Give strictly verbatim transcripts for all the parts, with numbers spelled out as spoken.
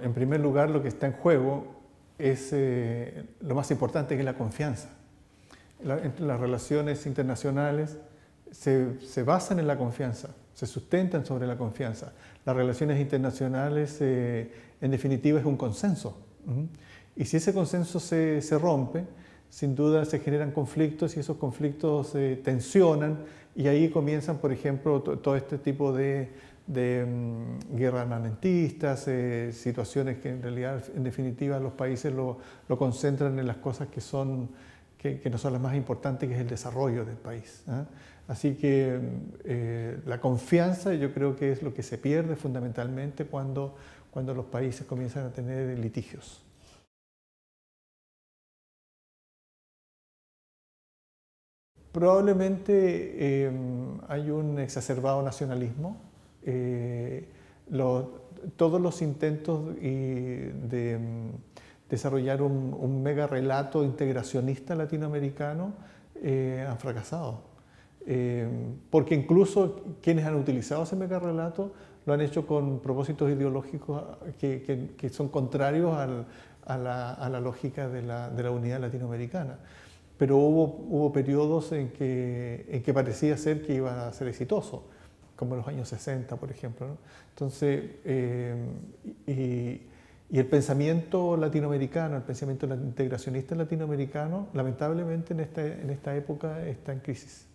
en primer lugar, lo que está en juego es eh, lo más importante, que es la confianza. La, entre las relaciones internacionales se, se basan en la confianza, se sustentan sobre la confianza. Las relaciones internacionales, eh, en definitiva, es un consenso. ¿Mm? Y si ese consenso se, se rompe, sin duda se generan conflictos y esos conflictos se eh, tensionan y ahí comienzan, por ejemplo, todo este tipo de, de um, guerras armamentistas, eh, situaciones que en realidad, en definitiva, los países lo, lo concentran en las cosas que, son, que, que no son las más importantes, que es el desarrollo del país. ¿eh? Así que eh, la confianza yo creo que es lo que se pierde fundamentalmente cuando, cuando los países comienzan a tener litigios. Probablemente eh, hay un exacerbado nacionalismo. Eh, lo, todos los intentos y de um, desarrollar un, un mega relato integracionista latinoamericano eh, han fracasado. Eh, porque incluso quienes han utilizado ese mega relato lo han hecho con propósitos ideológicos que, que, que son contrarios al, a, la, a la lógica de la, de la unidad latinoamericana. Pero hubo, hubo periodos en que, en que parecía ser que iba a ser exitoso, como en los años sesenta, por ejemplo, ¿no? Entonces, eh, y, y el pensamiento latinoamericano, el pensamiento integracionista latinoamericano, lamentablemente en esta, en esta época está en crisis.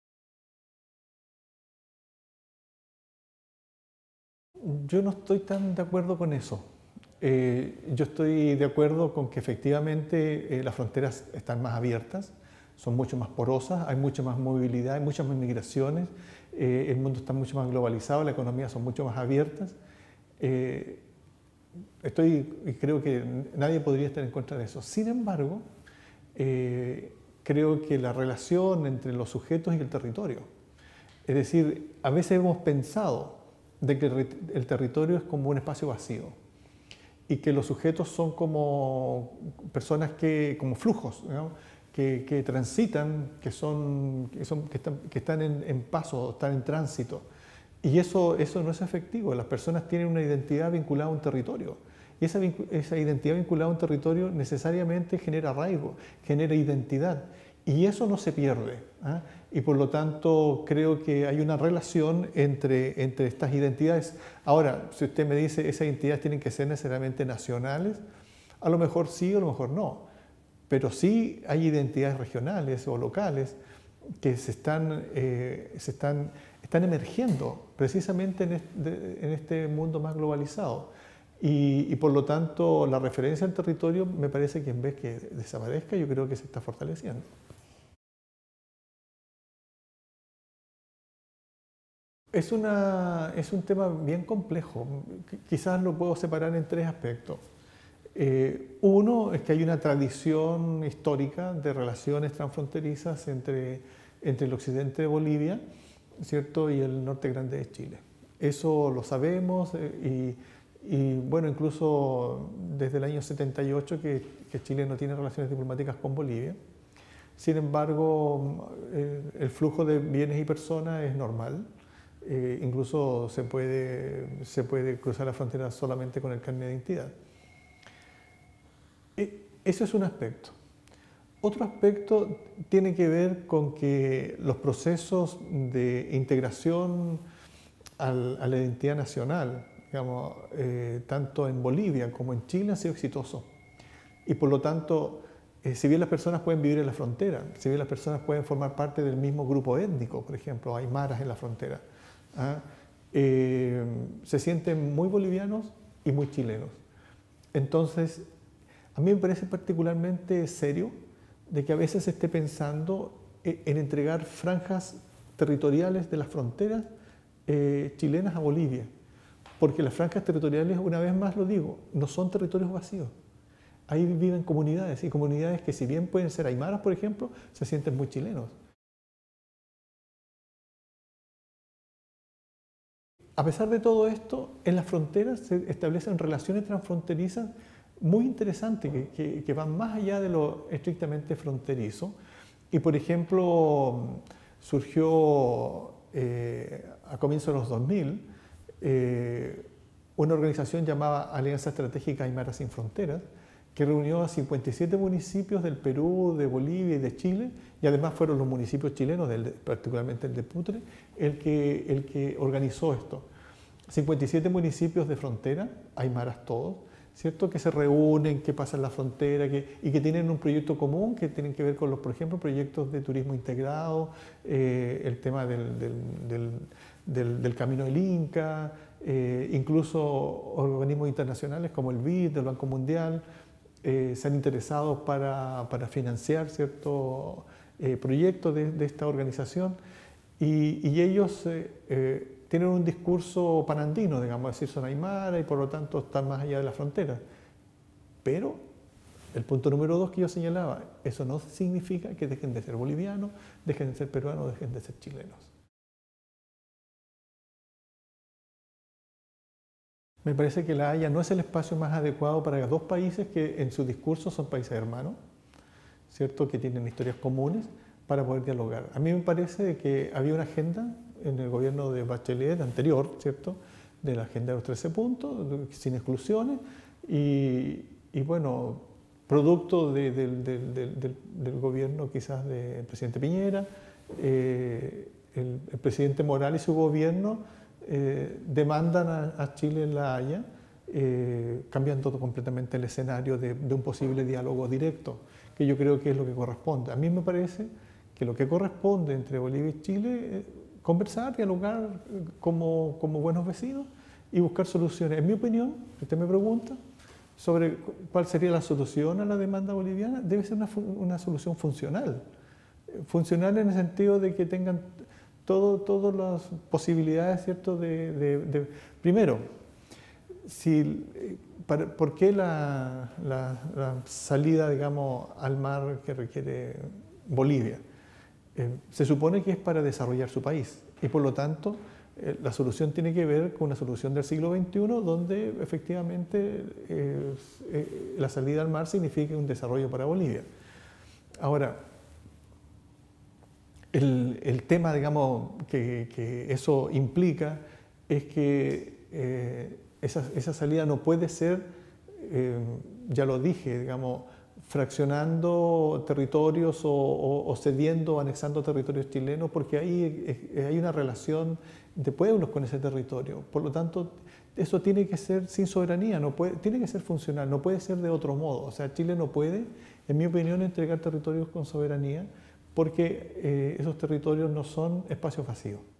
Yo no estoy tan de acuerdo con eso. Eh, yo estoy de acuerdo con que efectivamente eh, las fronteras están más abiertas, son mucho más porosas, hay mucha más movilidad, hay muchas más migraciones, eh, el mundo está mucho más globalizado, las economías son mucho más abiertas. Eh, estoy, y creo que nadie podría estar en contra de eso. Sin embargo, eh, creo que la relación entre los sujetos y el territorio, es decir, a veces hemos pensado de que el territorio es como un espacio vacío y que los sujetos son como personas que, como flujos, ¿no? que, que transitan, que, son, que, son, que están, que están en, en paso, están en tránsito. Y eso, eso no es efectivo. Las personas tienen una identidad vinculada a un territorio. Y esa, esa identidad vinculada a un territorio necesariamente genera arraigo, genera identidad. Y eso no se pierde. ¿eh? Y por lo tanto creo que hay una relación entre, entre estas identidades. Ahora, si usted me dice esas identidades tienen que ser necesariamente nacionales, a lo mejor sí o a lo mejor no. Pero sí hay identidades regionales o locales que se están, eh, se están, están emergiendo precisamente en este, en este mundo más globalizado. Y, y por lo tanto la referencia al territorio me parece que en vez que desaparezca, yo creo que se está fortaleciendo. Es, una, es un tema bien complejo, quizás lo puedo separar en tres aspectos. Eh, uno es que hay una tradición histórica de relaciones transfronterizas entre, entre el occidente de Bolivia, ¿cierto? Y el norte grande de Chile. Eso lo sabemos eh, y, y bueno, incluso desde el año setenta y ocho que, que Chile no tiene relaciones diplomáticas con Bolivia. Sin embargo, eh, el flujo de bienes y personas es normal. Eh, incluso se puede, se puede cruzar la frontera solamente con el carnet de identidad. E, eso es un aspecto. Otro aspecto tiene que ver con que los procesos de integración al, a la identidad nacional, digamos, eh, tanto en Bolivia como en Chile, han sido exitosos. Y por lo tanto, eh, si bien las personas pueden vivir en la frontera, si bien las personas pueden formar parte del mismo grupo étnico, por ejemplo, hay maras en la frontera, ¿ah? eh, se sienten muy bolivianos y muy chilenos. Entonces, a mí me parece particularmente serio de que a veces se esté pensando en entregar franjas territoriales de las fronteras eh, chilenas a Bolivia, porque las franjas territoriales, una vez más lo digo, no son territorios vacíos. Ahí viven comunidades, y comunidades que si bien pueden ser aymaras, por ejemplo, se sienten muy chilenos. A pesar de todo esto, en las fronteras se establecen relaciones transfronterizas muy interesantes que, que, que van más allá de lo estrictamente fronterizo. Y por ejemplo, surgió eh, a comienzos de los dos mil eh, una organización llamada Alianza Estratégica Aymara Sin Fronteras, que reunió a cincuenta y siete municipios del Perú, de Bolivia y de Chile, y además fueron los municipios chilenos, del, particularmente el de Putre, el que, el que organizó esto. cincuenta y siete municipios de frontera, aymaras todos, ¿cierto? Que se reúnen, que pasan la frontera que, y que tienen un proyecto común que tienen que ver con los, por ejemplo, proyectos de turismo integrado, eh, el tema del, del, del, del, del Camino del Inca, eh, incluso organismos internacionales como el B I D, el Banco Mundial, eh, se han interesado para, para financiar ciertos eh, proyectos de, de esta organización y, y ellos eh, eh, tienen un discurso panandino, digamos, es decir, son aymara y por lo tanto están más allá de la frontera. Pero el punto número dos que yo señalaba, eso no significa que dejen de ser bolivianos, dejen de ser peruanos, dejen de ser chilenos. Me parece que La Haya no es el espacio más adecuado para dos países que en su discurso son países hermanos, ¿cierto? Que tienen historias comunes para poder dialogar. A mí me parece que había una agenda en el gobierno de Bachelet anterior, ¿cierto? De la agenda de los trece puntos, sin exclusiones, y, y bueno, producto de, de, de, de, de, del gobierno quizás del presidente Piñera, eh, el, el presidente Morales y su gobierno eh, demandan a, a Chile en La Haya, eh, cambiando completamente el escenario de, de un posible diálogo directo, que yo creo que es lo que corresponde. A mí me parece que lo que corresponde entre Bolivia y Chile es conversar, dialogar como, como buenos vecinos y buscar soluciones. En mi opinión, si usted me pregunta sobre cuál sería la solución a la demanda boliviana, debe ser una, una solución funcional. Funcional en el sentido de que tengan todo, todas las posibilidades, ¿cierto? De, de, de, primero, si, para, ¿por qué la, la, la salida, digamos, al mar que requiere Bolivia? Eh, se supone que es para desarrollar su país y por lo tanto eh, la solución tiene que ver con una solución del siglo veintiuno donde efectivamente eh, eh, la salida al mar significa un desarrollo para Bolivia. Ahora, el, el tema, digamos, que, que eso implica es que eh, esa, esa salida no puede ser, eh, ya lo dije, digamos, fraccionando territorios o, o, o cediendo o anexando territorios chilenos, porque ahí hay una relación de pueblos con ese territorio. Por lo tanto, eso tiene que ser sin soberanía, no puede, tiene que ser funcional, no puede ser de otro modo. O sea, Chile no puede, en mi opinión, entregar territorios con soberanía porque eh, esos territorios no son espacios vacíos.